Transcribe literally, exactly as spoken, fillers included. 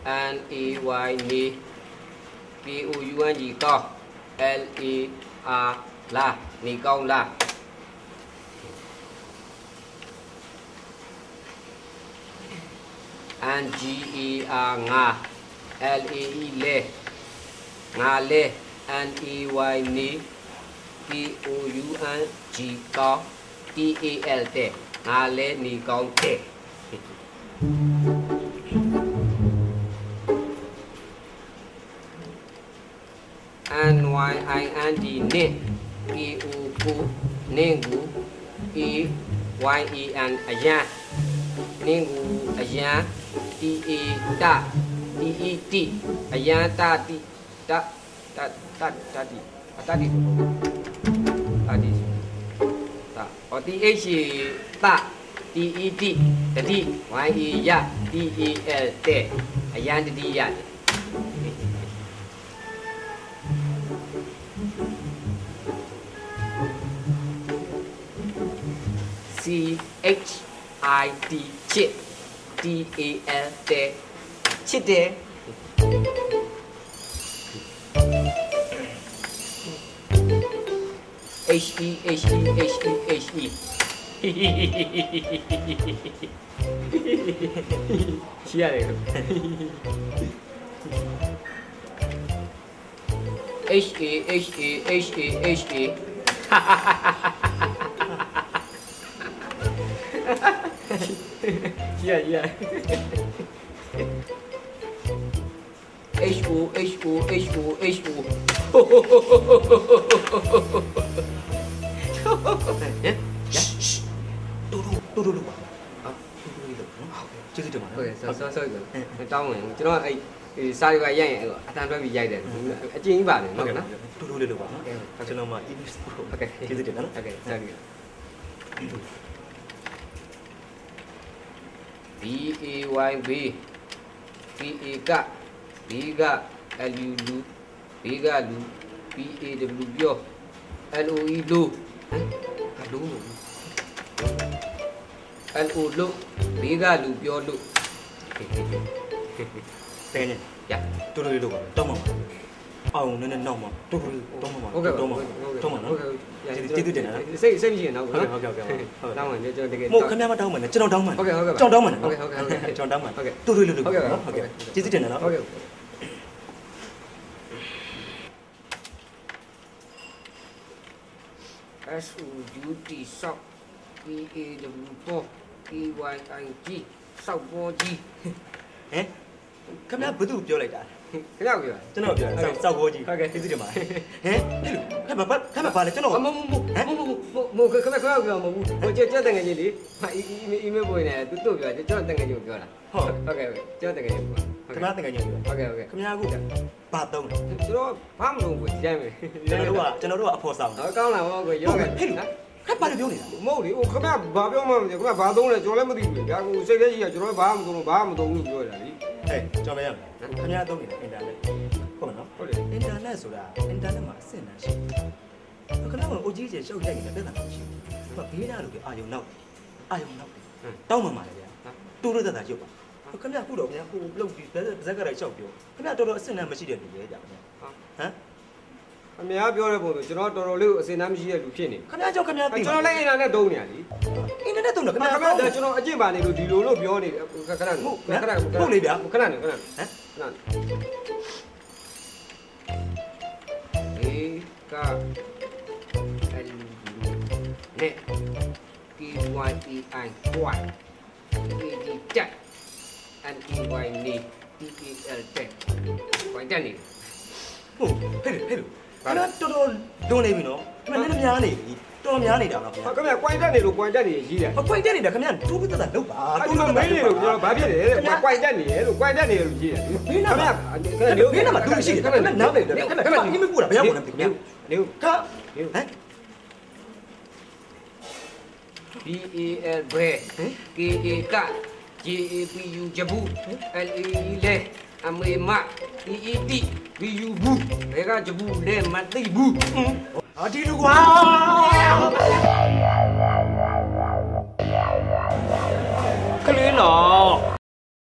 N E Y နေ K O U N G ကောင်း L A R လာနေကောင်းလား N G A R ငါ L A E လဲငါလဲ N E Y နေ K O U N G ကောင်း T A L တဲ့ငါလဲနေကောင်းတဲ့ N Y I N D နေ K O ကိုနေကို A Y A N အရန်နေကိုအရန် T A တ T E T အရန်တတိတတတတတိအတတိတတိတအော် T H တ T E T တတိ Y A ရ T A L တဲ့အရန်တတိရတယ် C H I T ချစ် T A L တဲ့ချစ်တယ် H E H E H E H E ချစ်ရတယ် H A H A H A H A yeah, yeah. H O H O H O H O. Yeah, yeah. Tudu, tudu dulu. Ah, tudu dulu. Chưa được mà. Okay, sao sao sao rồi. Tao mà cho nó ai sai cái vậy rồi. Anh nói bị vậy đấy. Chuyện như vậy này, nó cái nó. Tudu dulu bang. Cho nó mà ini. Okay, chưa được nữa. Okay, sao được. B A Y B B A က B က L U လူ B ကလူ B A W ပြော L O E လူဟမ်လူ L O လူ B ကလူပြောလူတဲ့နေရတူတူလေးလို့ပါတောင်းပါအောင်နည်းနည်းနောက်မှာတူတူတောင်းပါဟုတ်ကဲ့တောင်းပါတောင်းပါနော်ကျေးဇူးတင်တယ်စိတ်စိတ်မရှိရင်နောက်ဟုတ်ကဲ့ဟုတ်ကဲ့ဟုတ်တောင်းပါကျွန်တော်တကယ်မို့ခင်ဗျားမတောင်းပါနဲ့ကျွန်တော်တောင်းပါဟုတ်ကဲ့ဟုတ်ကဲ့ကျွန်တော်တောင်းပါနော်ဟုတ်ကဲ့ဟုတ်ကဲ့ကျွန်တော်တောင်းပါဟုတ်ကဲ့တူတူလေးလို့ဟုတ်ကဲ့ဟုတ်ကဲ့ကျေးဇူးတင်တယ်နော်ဟုတ်ကဲ့ S O U T ဆောက် P A W ပေါ် K Y I G ဆောက်ပေါ်ကြီးဟမ်ခင်ဗျားဘယ်သူပြောလိုက်တာခင်ဗျားပြောကျွန်တော်ပြောဆောက်ဆောက်ပေါ်ကြီးဟုတ်ကဲ့ကျေးဇူးတင်ပါတယ်ဟမ်အဲ့လိုခင်ဗျားဘာခင်ဗျားဘာလဲကျွန်တော်မမမမမခင်ဗျားခင်ဗျားပြောမဟုတ်ဘူးဟိုကျက်တဲ့ငယ်ကြီးလေအီအီမေးပေါ်နေတယ်သူတို့ပြောကျွန်တော်တငယ်ကြီးကိုပြောတာဟုတ်ဟုတ်ကဲ့ကျွန်တော်တငယ်ကြီးကိုခင်ဗျားတငယ်ကြီးကိုဟုတ်ကဲ့ဟုတ်ကဲ့ခင်ဗျားကဘာတုံးလဲကျွန်တော်ဘာမလုပ်ဘူးဒီတိုင်းပဲကျွန်တော်တို့ကကျွန်တော်တို့ကအဖော်ဆောင်ဟုတ်ကောင်းလားဟုတ်ကဲ့ရောကဲ့ဟဲ့ခင်ဗျားဘာလို့ပြောနေတာမဟုတ်လေဟိုခင်ဗျားဘာပြောမှမသိခင်ဗျားဘာသုံးလဲကျွန်တော်လည်းမသိဘူးဒါကစိတ်ထဲရှိရကျွန်တော်ဘာမှမသုံးလို့ဘာမှမသုံးလို့ပြောရတာလေဟဲ့ကျွန်တော်လည်းခင်ဗျားသုံးနေတာအင်တာနက်ဟုတ်မနော်ဟုတ်တယ်အင်တာနက်ဆိုတာအင်တာနက်မှာအဆင့်တန်းရှိတယ်ခင်ဗျားကအိုကြီးကျရှုပ်ရိုက်နေတဲ့ပြဿနာမရှိဘူးဘေးနာလို့ပြအာယုံနောက်အာယုံနောက်တောင်းမှမှာလေဗျာတူလို့သက်သာရုပ်ပါခင်ဗျားခုတော့ခင်ဗျားဟိုလုတ်ပြီးဇက်ကရိုက်လျှောက်ပြောခင်ဗျားတော်တော်အဆင့်တန်းမရှိတဲ့လူပဲကြာခင်ဗျာဟမ်အများပြောတဲ့ပုံဆိုကျွန်တော်တော်တော်လေးကိုအစင်တမ်းမရှိတဲ့လူဖြစ်နေခင်ဗျားကြောင့်ခင်ဗျားသိကျွန်တော်လည်းအင်တာနက်သုံးနေရလीအင်တာနက်သုံးတယ်ခင်ဗျားခင်ဗျားကျွန်တော်အကျင့်ပါနေလို့ဒီလိုလို့ပြောနေခဏခဏခဏဟုတ်လေဗျာခဏနေခဏဟမ်ခဏအေးကအဲ့ဒီနဲ့ K Y E I ကွာ E D တက် N E Y နေ T A L တက်ဝိုင်းတက်နေဟုတ်ဟဲ့ဟဲ့ခင်ဗျားတော်တော်တွန်းနေပြီနော်ခင်ဗျားလည်းများနေပြီတော်များနေတာတော့ခင်ဗျာခင်ဗျာကွိုင်းတက်နေလို့ကွိုင်းတက်နေရေးတယ်ကွိုင်းတက်နေတာခင်ဗျာတူးပြတ်တာလောက်ပါတူးမမေးနေလို့ကျွန်တော်ဘာဖြစ်လဲကွိုင်းတက်နေရလို့ကွိုင်းတက်နေလို့ရေးတယ်ခင်ဗျာခင်ဗျာဘေးနားမှာတူးရှိတယ်ခင်ဗျာနားနေတယ်ခင်ဗျာခင်ဗျာဒီမပူတာဘယ်ရောက်နေခင်ဗျာနေခါဟမ် B A L ဘဲ K A က J A P U ဂျဘူး L A E လဲအမေမ T E T B U ဘူးဘဲကဂျဘူးလဲမသိဘူးအာဒီလူကွာ